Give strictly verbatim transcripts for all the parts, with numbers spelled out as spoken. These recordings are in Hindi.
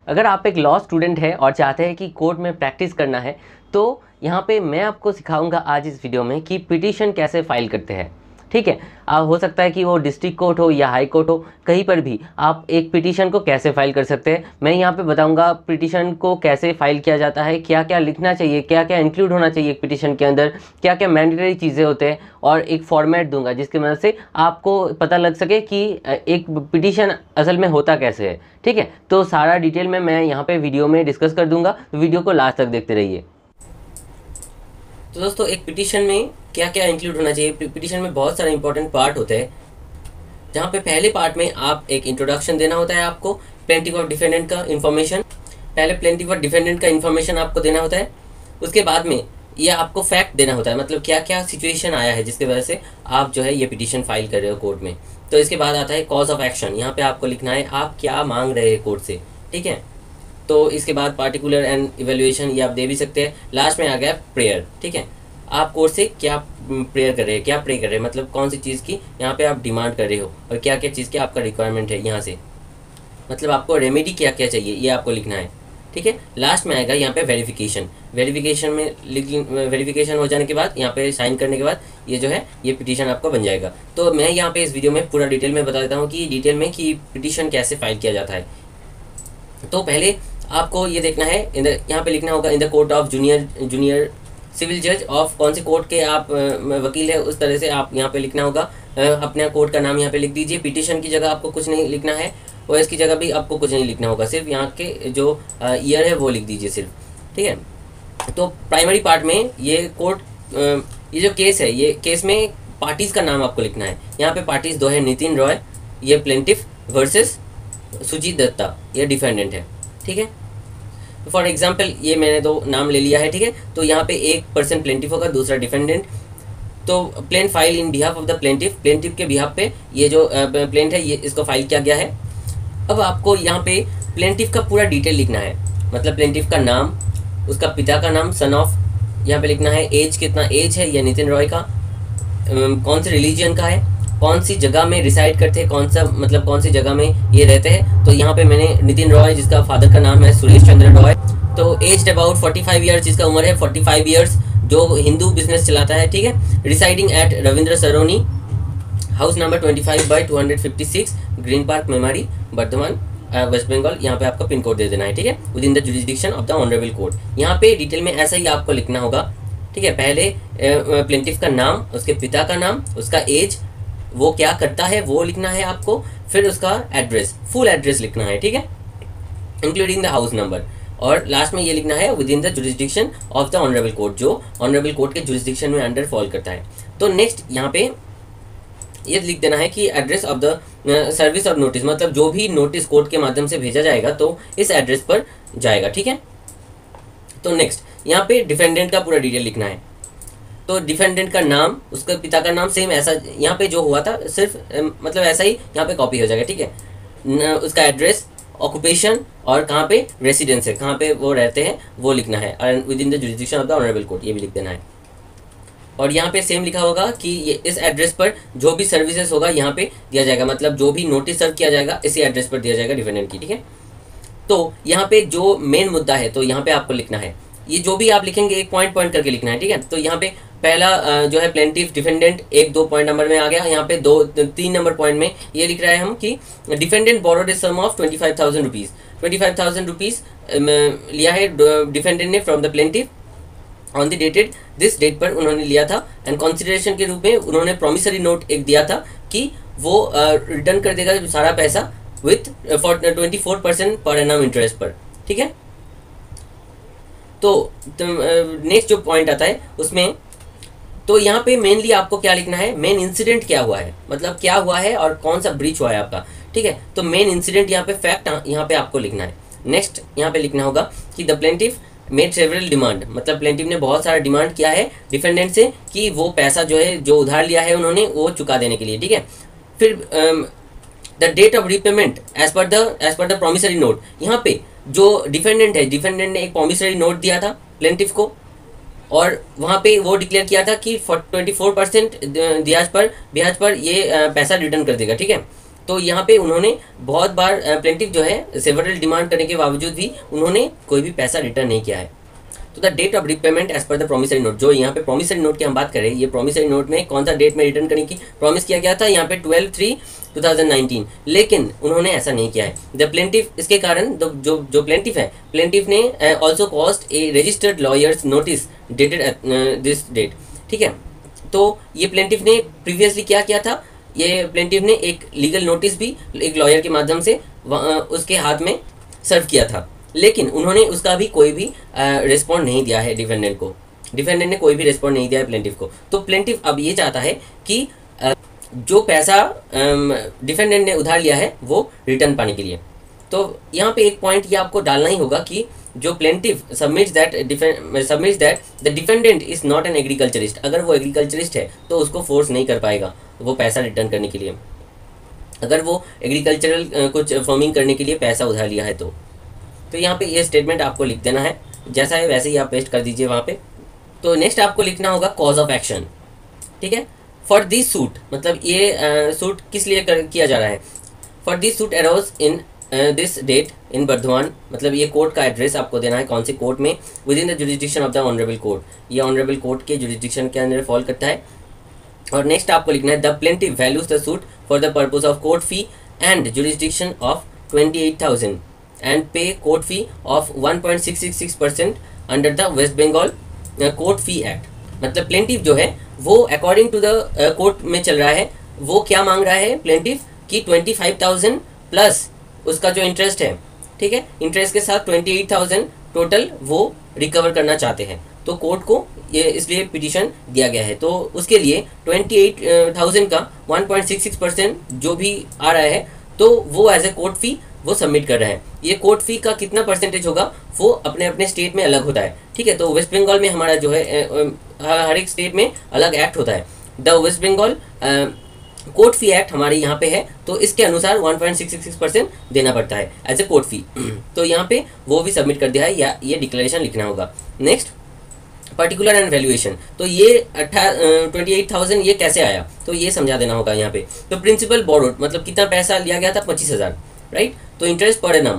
अगर आप एक लॉ स्टूडेंट हैं और चाहते हैं कि कोर्ट में प्रैक्टिस करना है तो यहाँ पे मैं आपको सिखाऊंगा आज इस वीडियो में कि पिटीशन कैसे फाइल करते हैं। ठीक है, आ, हो सकता है कि वो डिस्ट्रिक्ट कोर्ट हो या हाई कोर्ट हो, कहीं पर भी आप एक पिटीशन को कैसे फाइल कर सकते हैं। मैं यहाँ पे बताऊंगा पिटीशन को कैसे फाइल किया जाता है, क्या क्या लिखना चाहिए, क्या क्या इंक्लूड होना चाहिए एक पिटीशन के अंदर, क्या क्या मैंडेटरी चीज़ें होते हैं, और एक फॉर्मेट दूंगा जिसकी मदद से आपको पता लग सके कि एक पिटीशन असल में होता कैसे है। ठीक है, तो सारा डिटेल में मैं यहाँ पे वीडियो में डिस्कस कर दूंगा, तो वीडियो को लास्ट तक देखते रहिए। तो दोस्तों, एक पिटीशन में क्या क्या इंक्लूड होना चाहिए। पिटीशन में बहुत सारे इंपॉर्टेंट पार्ट होते हैं, जहाँ पे पहले पार्ट में आप एक इंट्रोडक्शन देना होता है, आपको प्लेंटिफ ऑफ डिफेंडेंट का इन्फॉर्मेशन, पहले प्लेंटिफ ऑफ डिफेंडेंट का इन्फॉर्मेशन आपको देना होता है। उसके बाद में ये आपको फैक्ट देना होता है, मतलब क्या क्या सिचुएशन आया है जिसकी वजह से आप जो है ये पिटीशन फाइल कर रहे हो कोर्ट में। तो इसके बाद आता है कॉज ऑफ एक्शन, यहाँ पे आपको लिखना है आप क्या मांग रहे हैं कोर्ट से। ठीक है, तो इसके बाद पार्टिकुलर एंड इवेल्युएशन ये आप दे भी सकते हैं। लास्ट में आ गया प्रेयर। ठीक है, आप कोर्ट से क्या प्रेयर कर रहे हैं, क्या प्रे कर रहे हैं, मतलब कौन सी चीज़ की यहाँ पे आप डिमांड कर रहे हो और क्या क्या चीज़ की आपका रिक्वायरमेंट है यहाँ से, मतलब आपको रेमेडी क्या क्या चाहिए ये आपको लिखना है। ठीक है, लास्ट में आएगा यहाँ पे वेरिफिकेशन। वेरिफिकेशन में लिख वेरिफिकेशन हो जाने के बाद यहाँ पे साइन करने के बाद ये जो है ये पिटीशन आपका बन जाएगा। तो मैं यहाँ पे इस वीडियो में पूरा डिटेल में बता देता हूँ कि डिटेल में कि पिटीशन कैसे फाइल किया जाता है। तो पहले आपको ये देखना है, इन द यहाँ पे लिखना होगा in the court of junior junior civil जज ऑफ कौन से कोर्ट के आप वकील है, उस तरह से आप यहाँ पे लिखना होगा। अपने कोर्ट का नाम यहाँ पे लिख दीजिए। पिटीशन की जगह आपको कुछ नहीं लिखना है, और इसकी जगह भी आपको कुछ नहीं लिखना होगा, सिर्फ यहाँ के जो ईयर है वो लिख दीजिए सिर्फ। ठीक है, तो प्राइमरी पार्ट में ये कोर्ट ये जो केस है, ये केस में पार्टीज का नाम आपको लिखना है। यहाँ पे पार्टीज दो है, नितिन रॉय ये प्लेंटिफ वर्सेस सुजीत दत्ता ये डिफेंडेंट है। ठीक है, फॉर एग्जाम्पल ये मैंने दो नाम ले लिया है। ठीक है, तो यहाँ पे एक पर्सन प्लेंटिफ होगा, दूसरा डिफेंडेंट। तो plaint file in behalf of the plaintiff, plaintiff के बिहाफ पे ये जो प्लेंट है ये इसको फाइल किया गया है। अब आपको यहाँ पे प्लेंटिफ का पूरा डिटेल लिखना है, मतलब प्लेंटिफ का नाम, उसका पिता का नाम, सन ऑफ यहाँ पे लिखना है, एज कितना एज है ये नितिन रॉय का, कौन से रिलीजन का है, कौन सी जगह में रिसाइड करते हैं, कौन सा मतलब कौन सी जगह में ये रहते हैं। तो यहाँ पे मैंने नितिन रॉय जिसका फादर का नाम है सुरेश चंद्र रॉय, तो एज अबाउट पैंतालीस ईयर्स, जिसका उम्र है पैंतालीस ईयर्स, जो हिंदू बिजनेस चलाता है। ठीक है, residing at Rabindra Sarani house number पच्चीस बाई दो सौ छप्पन ग्रीन पार्क मेमारी बर्धमान वेस्ट बंगाल। यहाँ पे आपका पिन कोड दे देना है। ठीक है, within the jurisdiction of the honourable court. यहाँ पे डिटेल में ऐसा ही आपको लिखना होगा। ठीक है, पहले प्लेंटिफ का नाम, उसके पिता का नाम, उसका एज, वो क्या करता है वो लिखना है आपको, फिर उसका एड्रेस, फुल एड्रेस लिखना है। ठीक है, इंक्लूडिंग द हाउस नंबर, और लास्ट में ये लिखना है within the jurisdiction of the honourable court, जो ऑनरेबल कोर्ट के जुरिस्डिक्शन में अंडर फॉल करता है। तो नेक्स्ट यहाँ पे ये लिख देना है कि address of the service of notice, मतलब जो भी नोटिस कोर्ट के माध्यम से भेजा जाएगा तो इस एड्रेस पर जाएगा। ठीक है, तो नेक्स्ट यहाँ पे डिफेंडेंट का पूरा डिटेल लिखना है। तो डिफेंडेंट का नाम, उसके पिता का नाम, सेम ऐसा यहाँ पे जो हुआ था सिर्फ मतलब ऐसा ही यहाँ पे कॉपी हो जाएगा। ठीक है, उसका एड्रेस, ऑक्यूपेशन और कहाँ पे रेसिडेंस है, कहाँ पे वो रहते हैं वो लिखना है, और within the jurisdiction of the honourable court ये भी लिख देना है। और यहाँ पे सेम लिखा होगा कि ये इस एड्रेस पर जो भी सर्विसेज होगा यहाँ पे दिया जाएगा, मतलब जो भी नोटिस सर्व किया जाएगा इसी एड्रेस पर दिया जाएगा डिफेंडेंट की। ठीक है, तो यहाँ पे जो मेन मुद्दा है तो यहाँ पे आपको लिखना है, ये जो भी आप लिखेंगे एक पॉइंट पॉइंट करके लिखना है। ठीक है, तो यहाँ पे पहला जो है प्लेंटिफ डिफेंडेंट एक दो पॉइंट नंबर में आ गया, यहाँ पे दो तीन नंबर पॉइंट में ये लिख रहा है हम कि defendant borrowed a sum of twenty five thousand rupees twenty five thousand rupees लिया है डिफेंडेंट ने from the plaintiff on the dated this date पर उन्होंने लिया था, एंड कंसिडरेशन के रूप में उन्होंने प्रॉमिसरी नोट एक दिया था कि वो रिटर्न कर देगा सारा पैसा with for twenty four percent per annum interest पर। ठीक है, तो नेक्स्ट जो पॉइंट आता है उसमें, तो यहाँ पे मेनली आपको क्या लिखना है, मेन इंसिडेंट क्या हुआ है, मतलब क्या हुआ है और कौन सा ब्रीच हुआ है आपका। ठीक है, तो मेन इंसिडेंट यहाँ पे फैक्ट यहाँ पे आपको लिखना है। नेक्स्ट यहाँ पे लिखना होगा कि the plaintiff made several demand, मतलब प्लेंटिफ ने बहुत सारा डिमांड किया है डिफेंडेंट से कि वो पैसा जो है जो उधार लिया है उन्होंने वो चुका देने के लिए। ठीक है, फिर the date of repayment as per the as per the promissory note, यहाँ पे जो डिफेंडेंट है, डिफेंडेंट ने एक प्रॉमिसरी नोट दिया था प्लेंटिफ को, और वहाँ पे वो डिक्लेयर किया था कि ट्वेंटी फोर परसेंट ब्याज पर ब्याज पर ये पैसा रिटर्न कर देगा। ठीक है, तो यहाँ पे उन्होंने बहुत बार प्लेंटिफ जो है सेवरल डिमांड करने के बावजूद भी उन्होंने कोई भी पैसा रिटर्न नहीं किया है। तो the date of repayment as per the promissory note, जो यहाँ पे प्रोमिसरी नोट की हम बात करें, ये प्रोमिसरी नोट में कौन सा डेट में रिटर्न करने की प्रॉमिस किया गया था, यहाँ पे twelve three two thousand nineteen, लेकिन उन्होंने ऐसा नहीं किया है। द प्लेंटिफ, इसके कारण जो जो प्लेंटिफ है, प्लेंटिफ ने also caused a registered lawyer's notice dated this date, ठीक है। तो ये प्लेंटिफ ने प्रीवियसली क्या किया था, ये प्लेंटिफ ने एक लीगल नोटिस भी एक लॉयर के माध्यम से उसके हाथ में सर्व किया था, लेकिन उन्होंने उसका भी कोई भी रिस्पॉन्ड नहीं दिया है डिफेंडेंट को। डिफेंडेंट ने कोई भी रिस्पॉन्ड नहीं दिया है प्लेंटिफ को। तो प्लेंटिफ अब ये चाहता है कि आ, जो पैसा डिफेंडेंट ने उधार लिया है वो रिटर्न पाने के लिए। तो यहाँ पे एक पॉइंट ये आपको डालना ही होगा कि जो plaintiff submits that submits that the defendant is not an agriculturist, अगर वो एग्रीकल्चरिस्ट है तो उसको फोर्स नहीं कर पाएगा वो पैसा रिटर्न करने के लिए, अगर वो एग्रीकल्चरल कुछ फार्मिंग करने के लिए पैसा उधार लिया है तो तो यहाँ पे ये स्टेटमेंट आपको लिख देना है, जैसा है वैसे ही आप पेस्ट कर दीजिए वहाँ पे। तो नेक्स्ट आपको लिखना होगा कॉज ऑफ एक्शन, ठीक है। फॉर दिस सूट, मतलब ये सूट uh, किस लिए कर, किया जा रहा है। For this suit arose in this date in Bardhaman, मतलब ये कोर्ट का एड्रेस आपको देना है, कौन से कोर्ट में, within the jurisdiction of the honourable court, ये ऑनरेबल कोर्ट के जुरिस्डिक्शन के अंदर फॉल करता है। और नेक्स्ट आपको लिखना है the plaintiff values the suit for the purpose of court fee and jurisdiction of twenty eight thousand and pay court fee of one point six six six percent under the West Bengal uh, Court Fee Act। मतलब प्लेंटिफ जो है वो अकॉर्डिंग टू द कोर्ट में चल रहा है, वो क्या मांग रहा है प्लेंटिफ कि ट्वेंटी फाइव थाउजेंड प्लस उसका जो इंटरेस्ट है, ठीक है, इंटरेस्ट के साथ ट्वेंटी एट थाउजेंड टोटल वो रिकवर करना चाहते हैं। तो कोर्ट को ये इसलिए पिटीशन दिया गया है, तो उसके लिए ट्वेंटी एट थाउजेंड का one point six six percent जो भी आ रहा है तो वो एज ए कोर्ट फी वो सबमिट कर रहा है। ये कोर्ट फी का कितना परसेंटेज होगा वो अपने अपने स्टेट में अलग होता है, ठीक है। तो वेस्ट बंगाल में हमारा जो है हर एक स्टेट में अलग एक्ट होता है। The West Bengal court fee act हमारे यहाँ पे है, तो इसके अनुसार one point six six percent देना पड़ता है एज ए कोर्ट फी। तो यहाँ पे वो भी सबमिट कर दिया है, या ये डिक्लेरेशन लिखना होगा। नेक्स्ट पर्टिकुलर एंड वैल्यूएशन, तो ये ट्वेंटी एट थाउजेंड ये कैसे आया, तो ये समझा देना होगा यहाँ पे। तो प्रिंसिपल बोरोड, मतलब कितना पैसा लिया गया था, पच्चीस हज़ार, राइट। तो इंटरेस्ट पर annum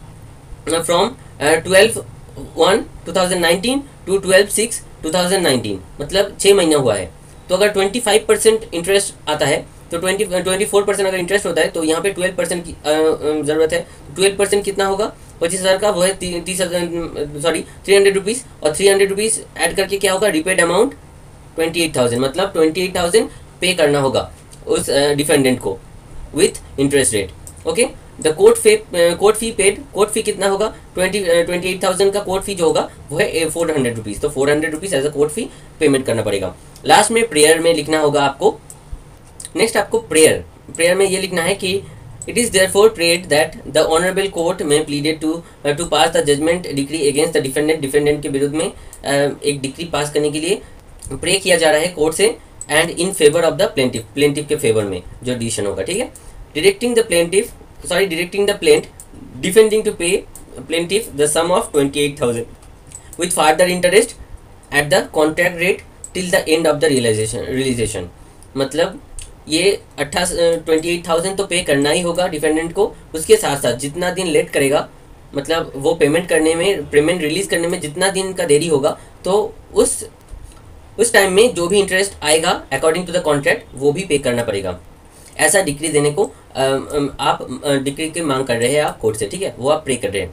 from twelve one two thousand nineteen to twelve six two thousand nineteen, मतलब छः महीना हुआ है। तो अगर ट्वेंटी फाइव परसेंट इंटरेस्ट आता है तो ट्वेंटी ट्वेंटी फोर परसेंट अगर इंटरेस्ट होता है तो यहाँ पे ट्वेल्व परसेंट की ज़रूरत है। ट्वेल्व परसेंट कितना होगा, पच्चीस हज़ार का वो है तीस सॉरी थ्री हंड्रेड रुपीज़, और थ्री हंड्रेड रुपीज़ ऐड करके क्या होगा, repaid amount twenty eight thousand, मतलब ट्वेंटी एट थाउजेंड पे करना होगा उस डिफेंडेंट को with interest rate. Okay, the court fee court fee paid, court fee कितना होगा, ट्वेंटी ट्वेंटी एट थाउजेंड का कोर्ट फी जो होगा वो है फोर हंड्रेड रुपीज़, तो four hundred rupees as a court fee payment करना पड़ेगा। लास्ट में प्रेयर में लिखना होगा आपको। नेक्स्ट आपको प्रेयर प्रेयर में ये लिखना है कि it is therefore prayed that the honourable court में pleaded to to pass the judgement decree against the defendant, defendant के विरुद्ध में uh, एक डिक्री पास करने के लिए प्रे किया जा रहा है कोर्ट से, and in favour of the plaintiff, plaintiff के फेवर में जो डिसीजन होगा, ठीक है। Directing the plaintiff sorry directing the plaint defending to pay plaintiff the sum of twenty eight thousand with further interest at the contract rate till the end of the realisation realisation मतलब ये अट्ठाईस ट्वेंटी एट थाउजेंड तो पे करना ही होगा डिफेंडेंट को, उसके साथ साथ जितना दिन लेट करेगा, मतलब वो पेमेंट करने में, पेमेंट रिलीज करने में जितना दिन का देरी होगा, तो उस उस टाइम में जो भी इंटरेस्ट आएगा अकॉर्डिंग टू द कॉन्ट्रैक्ट वो भी पे करना पड़ेगा। ऐसा डिक्री देने को आ, आप डिक्री की मांग कर रहे हैं आप कोर्ट से, ठीक है, वो आप प्रे कर रहे हैं।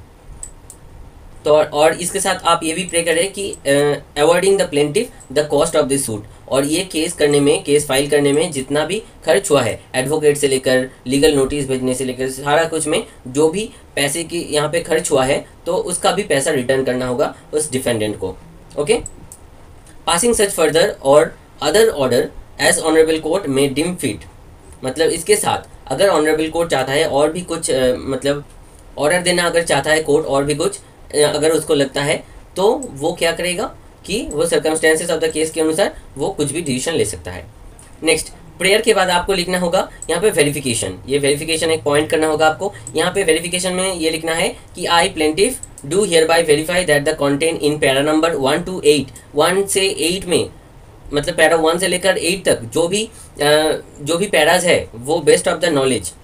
तो और इसके साथ आप ये भी प्रे कर रहे हैं कि avoiding the plaintiff the cost of this suit, और ये केस करने में, केस फाइल करने में जितना भी खर्च हुआ है, एडवोकेट से लेकर लीगल नोटिस भेजने से लेकर सारा कुछ में जो भी पैसे की यहाँ पे खर्च हुआ है तो उसका भी पैसा रिटर्न करना होगा उस डिफेंडेंट को। ओके, पासिंग सच फर्दर और other order as honourable court में डिम फिट, मतलब इसके साथ अगर ऑनरेबल कोर्ट चाहता है और भी कुछ आ, मतलब ऑर्डर देना अगर चाहता है कोर्ट और भी कुछ अगर उसको लगता है तो वो क्या करेगा कि वो सर्कमस्टेंसेस ऑफ द केस के अनुसार वो कुछ भी डिसीजन ले सकता है। नेक्स्ट प्रेयर के बाद आपको लिखना होगा यहाँ पे वेरिफिकेशन, ये वेरिफिकेशन एक पॉइंट करना होगा आपको। यहाँ पे वेरिफिकेशन में ये लिखना है कि I plaintiff do hereby verify that the content in para number one two eight, one से एट में, मतलब पैरा वन से लेकर एट तक जो भी आ, जो भी पैराज है वो best of the knowledge,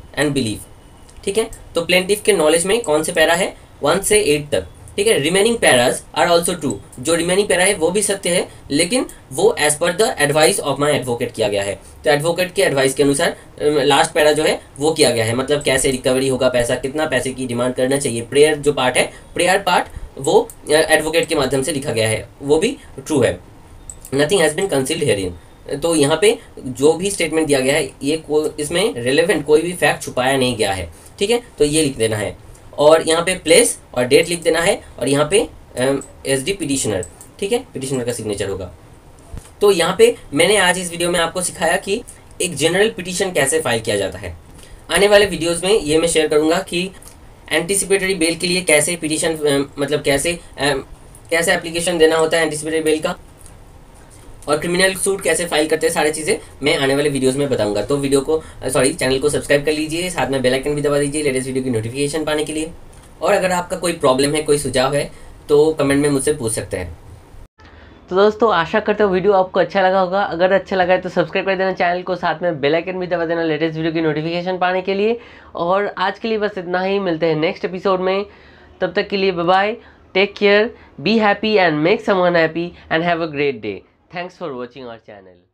and believe. ठीक है, तो प्लेंटिफ के नॉलेज में कौन से पैरा है, वन से एट तक। ठीक है, remaining paras are also true, जो रिमेनिंग पैरा है वो भी सत्य है, लेकिन वो as per the advice of my advocate किया गया है। तो एडवोकेट के एडवाइस के अनुसार लास्ट पैरा जो है वो किया गया है, मतलब कैसे रिकवरी होगा पैसा, कितना पैसे की डिमांड करना चाहिए। प्रेयर जो पार्ट है, प्रेयर पार्ट वो एडवोकेट के माध्यम से लिखा गया है, वो भी ट्रू है। Nothing has been concealed herein, तो यहाँ पे जो भी स्टेटमेंट दिया गया है ये को इसमें रिलेवेंट कोई भी फैक्ट छुपाया नहीं गया है। ठीक है, तो ये लिख देना है, और यहाँ पे प्लेस और डेट लिख देना है, और यहाँ पे एस डी पिटिशनर। ठीक है, पिटिशनर का सिग्नेचर होगा। तो यहाँ पे मैंने आज इस वीडियो में आपको सिखाया कि एक जनरल पिटिशन कैसे फाइल किया जाता है। आने वाले वीडियोज़ में ये मैं शेयर करूँगा कि एंटिसिपेटरी बेल के लिए कैसे पिटिशन मतलब कैसे कैसे एप्लीकेशन देना होता है एंटिसिपेटरी बेल का, और क्रिमिनल सूट कैसे फाइल करते हैं, सारी चीज़ें मैं आने वाले वीडियोस में बताऊंगा। तो वीडियो को सॉरी चैनल को सब्सक्राइब कर लीजिए, साथ में बेल आइकन भी दबा दीजिए लेटेस्ट वीडियो की नोटिफिकेशन पाने के लिए। और अगर आपका कोई प्रॉब्लम है, कोई सुझाव है, तो कमेंट में मुझसे पूछ सकते हैं। तो दोस्तों आशा करते हो वीडियो आपको अच्छा लगा होगा। अगर अच्छा लगा है तो सब्सक्राइब कर देना चैनल को, साथ में बेल आइकन भी दबा देना लेटेस्ट वीडियो की नोटिफिकेशन पाने के लिए। और आज के लिए बस इतना ही, मिलते हैं नेक्स्ट एपिसोड में। तब तक के लिए bye bye, take care, be happy and make someone happy and have a great day. Thanks for watching our channel.